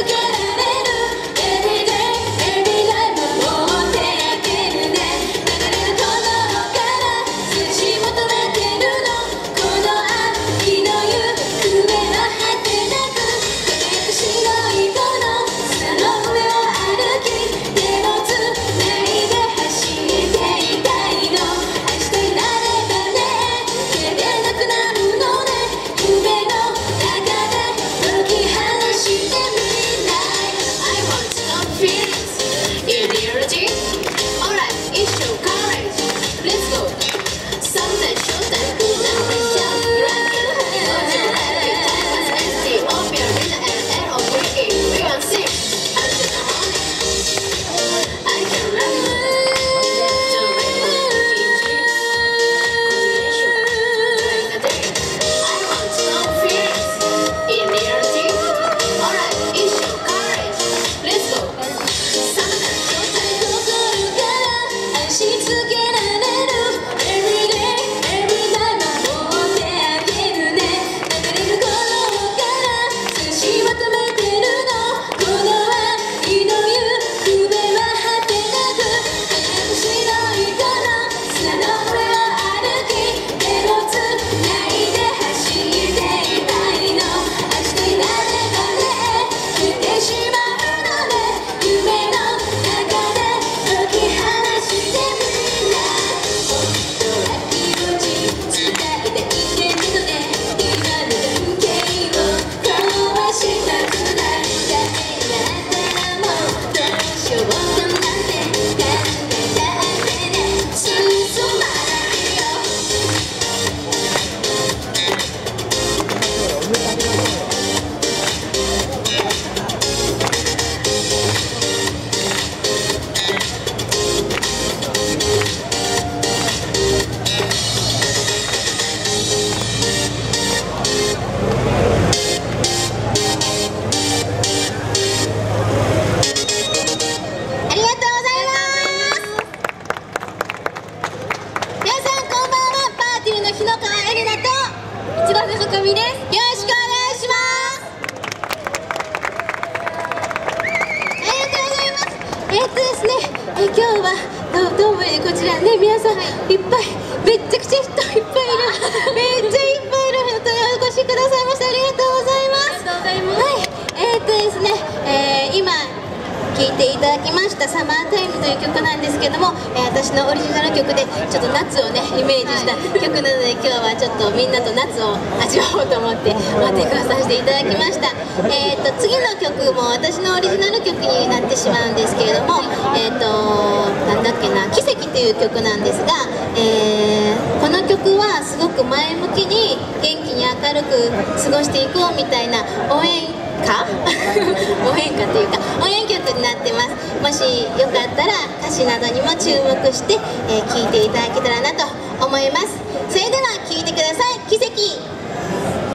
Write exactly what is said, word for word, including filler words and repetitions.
え今日はドームにこちらね皆さんいっぱいめっちゃくちゃ人いっぱいいるめっちゃいっぱいいる本当にお越しくださいましてありがとうございます。ありがとうございます。はい、えー、っとですね、えー、今聴いていただきました「サマータイム」という曲なんですけども、えー、私のオリジナル曲でちょっと夏をねイメージした曲なので、今日はちょっとみんなと夏を味わおうと思って持ってくさせていただきました。えー、と次の曲も私のオリジナル曲になってしまうんですけれども、えー、となんだっけな「奇跡」という曲なんですが、えー、この曲はすごく前向きに元気に明るく過ごしていこうみたいな応援歌応援歌というか応援曲になってます。もしよかったら歌詞などにも注目して、えー、聴いていただけたらなと思います。それでは聴いてください。奇跡。